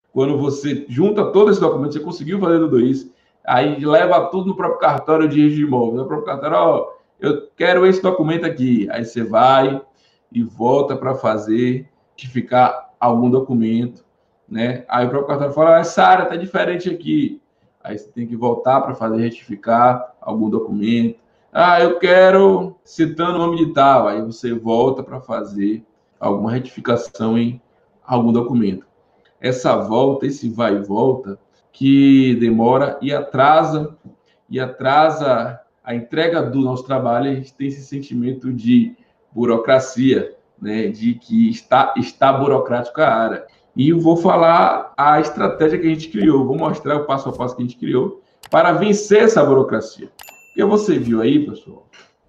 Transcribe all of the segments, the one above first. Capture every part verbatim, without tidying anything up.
Quando você junta todo esse documento, você conseguiu fazer tudo isso, aí leva tudo no próprio cartório de registro de imóvel. No próprio cartório, ó, eu quero esse documento aqui. Aí você vai e volta para fazer, retificar algum documento, né? Aí o próprio cartório fala, ah, essa área está diferente aqui. Aí você tem que voltar para fazer retificar algum documento. Ah, eu quero citando o nome de tal. Aí você volta para fazer alguma retificação em algum documento. Essa volta, esse vai e volta, que demora e atrasa, e atrasa a entrega do nosso trabalho, a gente tem esse sentimento de burocracia, né, de que está, está burocrático a área. E eu vou falar a estratégia que a gente criou, vou mostrar o passo a passo que a gente criou para vencer essa burocracia. Porque você viu aí, pessoal,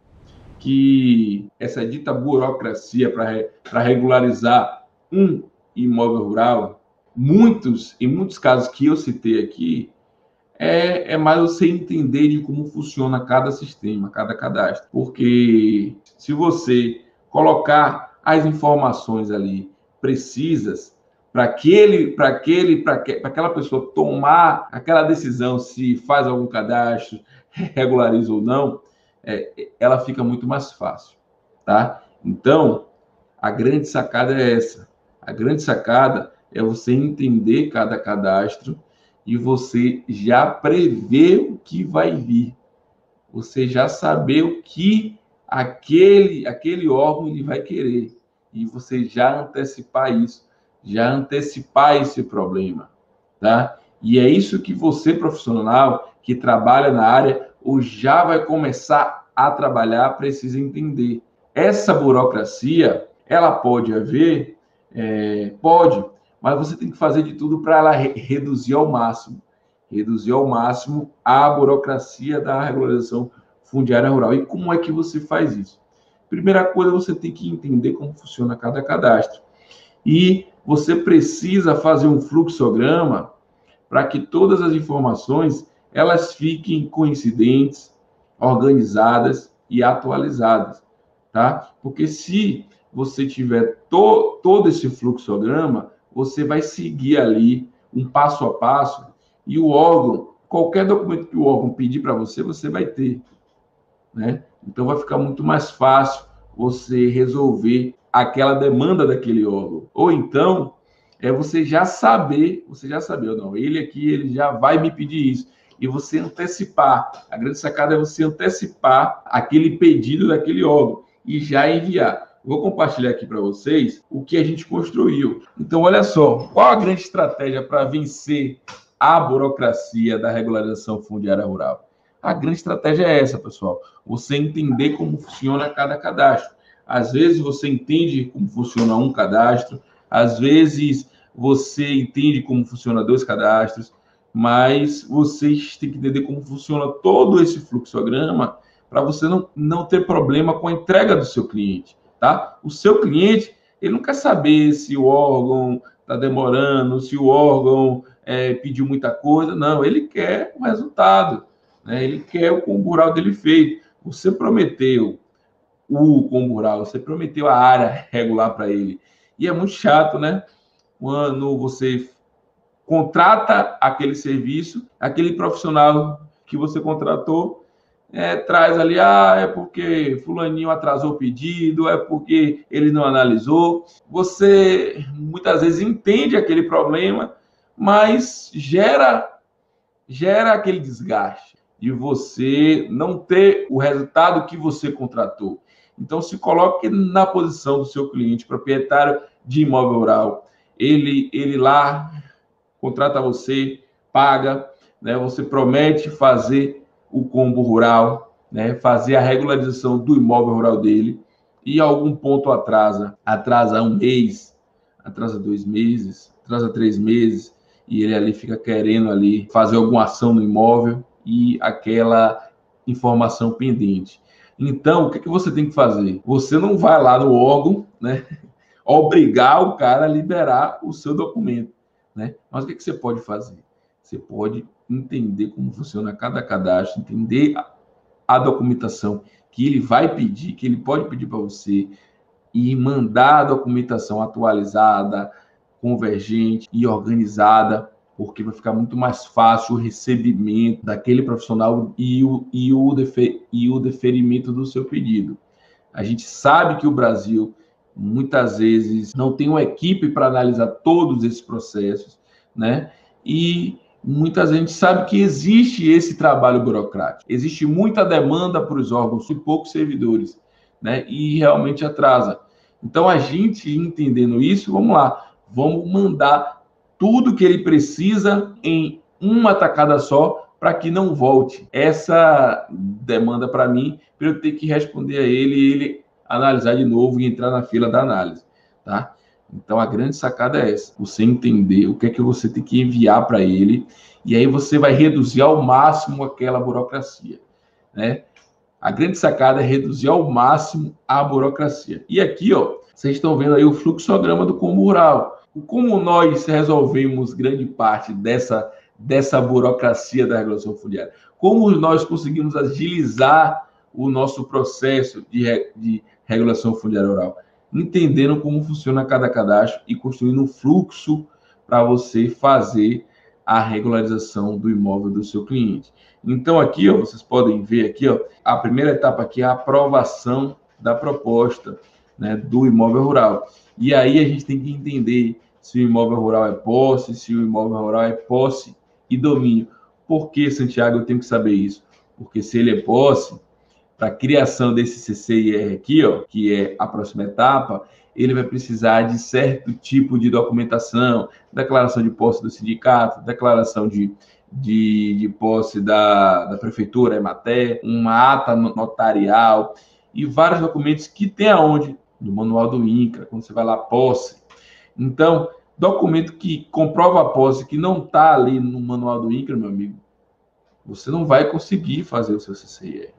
que essa dita burocracia para regularizar um imóvel rural, muitos, em muitos casos que eu citei aqui, é, é mais você entender de como funciona cada sistema, cada cadastro. Porque se você colocar as informações ali precisas para aquele, para aquele, para aquela pessoa tomar aquela decisão se faz algum cadastro, regulariza ou não, é, ela fica muito mais fácil, tá? Então, a grande sacada é essa. A grande sacada é você entender cada cadastro e você já prever o que vai vir. Você já saber o que aquele, aquele órgão ele vai querer. E você já antecipar isso, já antecipar esse problema, tá? E é isso que você, profissional, que trabalha na área, ou já vai começar a trabalhar, precisa entender. Essa burocracia, ela pode haver, é, pode, mas você tem que fazer de tudo para ela re reduzir ao máximo. Reduzir ao máximo a burocracia da regularização fundiária rural. E como é que você faz isso? Primeira coisa, você tem que entender como funciona cada cadastro. E você precisa fazer um fluxograma para que todas as informações elas fiquem coincidentes, organizadas e atualizadas, tá? Porque se você tiver to, todo esse fluxograma, você vai seguir ali um passo a passo e o órgão, qualquer documento que o órgão pedir para você, você vai ter, né? Então vai ficar muito mais fácil você resolver aquela demanda daquele órgão. Ou então, é você já saber, você já saber, ou não, ele aqui, ele já vai me pedir isso. E você antecipar. A grande sacada é você antecipar aquele pedido daquele órgão e já enviar. Vou compartilhar aqui para vocês o que a gente construiu. Então, olha só, qual a grande estratégia para vencer a burocracia da regularização fundiária rural? A grande estratégia é essa, pessoal. Você entender como funciona cada cadastro. Às vezes você entende como funciona um cadastro, às vezes você entende como funciona dois cadastros, mas vocês têm que entender como funciona todo esse fluxograma para você não, não ter problema com a entrega do seu cliente, tá? O seu cliente, ele não quer saber se o órgão está demorando, se o órgão é, pediu muita coisa, não, ele quer o resultado, né? Ele quer o combo rural dele feito. Você prometeu o combo rural, você prometeu a área regular para ele. E é muito chato, né? Quando você contrata aquele serviço, aquele profissional que você contratou é, traz ali, ah, é porque fulaninho atrasou o pedido, é porque ele não analisou. Você muitas vezes entende aquele problema, mas gera, gera aquele desgaste de você não ter o resultado que você contratou. Então, se coloque na posição do seu cliente, proprietário de imóvel rural. Ele, ele lá contrata você, paga, né? Você promete fazer o combo rural, né? Fazer a regularização do imóvel rural dele, e algum ponto atrasa, atrasa um mês, atrasa dois meses, atrasa três meses, e ele ali fica querendo ali fazer alguma ação no imóvel e aquela informação pendente. Então, o que, que você tem que fazer? Você não vai lá no órgão, né, obrigar o cara a liberar o seu documento, né? Mas o que, que você pode fazer? Você pode entender como funciona cada cadastro, entender a, a documentação que ele vai pedir, que ele pode pedir para você, e mandar a documentação atualizada, convergente e organizada, porque vai ficar muito mais fácil o recebimento daquele profissional e o, e o, defer, e o deferimento do seu pedido. A gente sabe que o Brasil, muitas vezes, não tem uma equipe para analisar todos esses processos, né? E muitas vezes a gente sabe que existe esse trabalho burocrático. Existe muita demanda para os órgãos e poucos servidores, né? E realmente atrasa. Então, a gente entendendo isso, vamos lá, vamos mandar tudo que ele precisa em uma tacada só para que não volte. Essa demanda para mim, para eu ter que responder a ele e ele analisar de novo e entrar na fila da análise, tá? Então, a grande sacada é essa, você entender o que é que você tem que enviar para ele e aí você vai reduzir ao máximo aquela burocracia, né? A grande sacada é reduzir ao máximo a burocracia. E aqui, ó, vocês estão vendo aí o fluxograma do combo rural. Como nós resolvemos grande parte dessa, dessa burocracia da regulação fundiária? Como nós conseguimos agilizar o nosso processo de, de regulação fundiária rural? Entendendo como funciona cada cadastro e construindo um fluxo para você fazer a regularização do imóvel do seu cliente. Então, aqui, ó, vocês podem ver aqui, ó, a primeira etapa aqui é a aprovação da proposta, né, do imóvel rural. E aí a gente tem que entender se o imóvel rural é posse, se o imóvel rural é posse e domínio. Por que, Santiago, eu tenho que saber isso? Porque se ele é posse, para a criação desse C C I R aqui, ó, que é a próxima etapa, ele vai precisar de certo tipo de documentação, declaração de posse do sindicato, declaração de, de, de posse da, da prefeitura, EMATER, uma ata notarial e vários documentos que tem aonde? No manual do INCRA, quando você vai lá, posse. Então, documento que comprova a posse que não está ali no manual do INCRA, meu amigo, você não vai conseguir fazer o seu C C I R.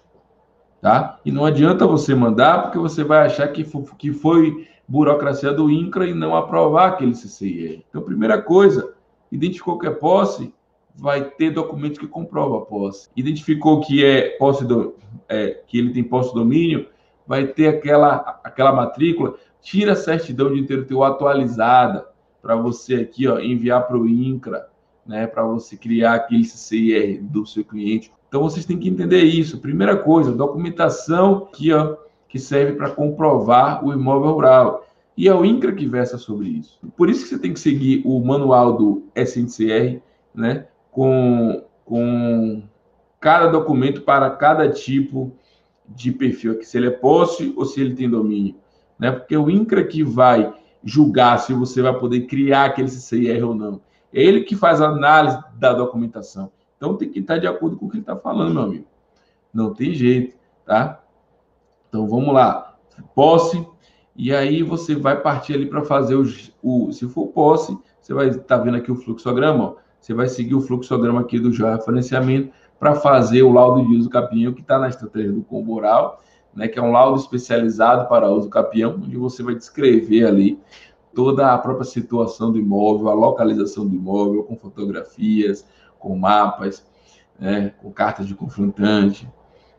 Tá? E não adianta você mandar, porque você vai achar que foi, que foi burocracia do INCRA e não aprovar aquele C C I R. Então, primeira coisa, identificou que é posse, vai ter documento que comprova a posse. Identificou que é posse do, é, que ele tem posse de domínio, vai ter aquela, aquela matrícula, tira a certidão de inteiro teu atualizada para você aqui, ó, enviar para o INCRA, né, para você criar aquele C C I R do seu cliente. Então, vocês têm que entender isso. Primeira coisa, documentação aqui, ó, que serve para comprovar o imóvel rural. E é o INCRA que versa sobre isso. Por isso que você tem que seguir o manual do S N C R, né, com, com cada documento para cada tipo de perfil, aqui, se ele é posse ou se ele tem domínio, né? Porque o INCRA que vai julgar se você vai poder criar aquele C C I R ou não. É ele que faz a análise da documentação. Então, tem que estar de acordo com o que ele está falando, meu amigo. Não tem jeito, tá? Então, vamos lá. Posse. E aí, você vai partir ali para fazer o, o... Se for posse, você vai estar tá vendo aqui o fluxograma, ó. Você vai seguir o fluxograma aqui do georreferenciamento para fazer o laudo de uso capião, que está na estratégia do combo rural, né? Que é um laudo especializado para uso capião, onde você vai descrever ali toda a própria situação do imóvel, a localização do imóvel, com fotografias, com mapas, né, com cartas de confrontante,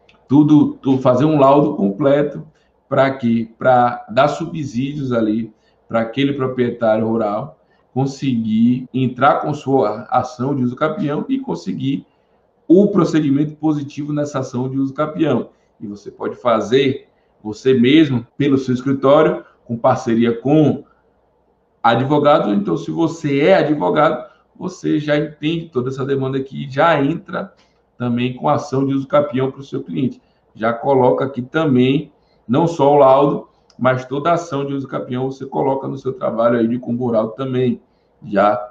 tudo, tudo, fazer um laudo completo para quê? Para dar subsídios ali para aquele proprietário rural conseguir entrar com sua ação de uso capião e conseguir o procedimento positivo nessa ação de uso capião. E você pode fazer você mesmo, pelo seu escritório, com parceria com advogado. Então, se você é advogado, você já entende toda essa demanda aqui, já entra também com ação de uso capião para o seu cliente. Já coloca aqui também, não só o laudo, mas toda a ação de uso capião você coloca no seu trabalho aí de combo rural também. Já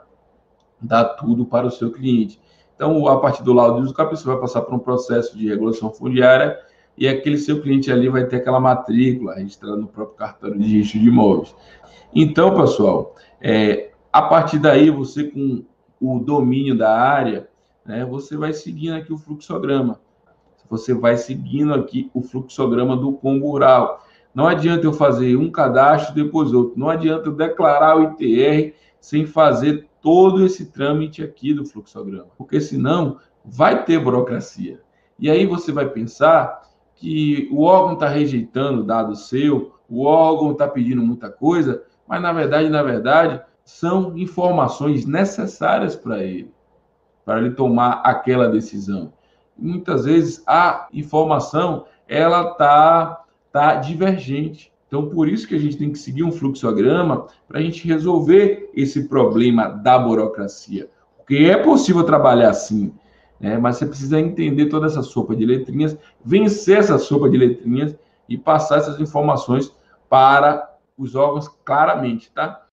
dá tudo para o seu cliente. Então, a partir do laudo de uso capião, você vai passar por um processo de regulação fundiária e aquele seu cliente ali vai ter aquela matrícula registrada no próprio cartório de registro de imóveis. Então, pessoal, é, a partir daí, você com o domínio da área, né, você vai seguindo aqui o fluxograma. Você vai seguindo aqui o fluxograma do combo rural. Não adianta eu fazer um cadastro depois outro. Não adianta eu declarar o I T R sem fazer todo esse trâmite aqui do fluxograma. Porque senão vai ter burocracia. E aí você vai pensar que o órgão está rejeitando dado seu, o órgão está pedindo muita coisa, mas na verdade, na verdade, são informações necessárias para ele, para ele tomar aquela decisão. Muitas vezes a informação ela tá tá divergente. Então, por isso que a gente tem que seguir um fluxograma para a gente resolver esse problema da burocracia. Porque é possível trabalhar assim, né? Mas você precisa entender toda essa sopa de letrinhas, vencer essa sopa de letrinhas e passar essas informações para os órgãos claramente, tá?